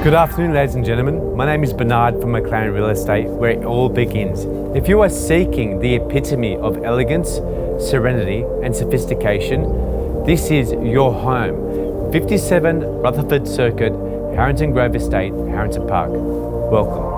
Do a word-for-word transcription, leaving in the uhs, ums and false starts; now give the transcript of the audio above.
Good afternoon, ladies and gentlemen. My name is Bernard from McLaren Real Estate, where it all begins. If you are seeking the epitome of elegance, serenity and sophistication, this is your home. fifty-seven Rutherford Circuit, Harrington Grove Estate, Harrington Park. Welcome.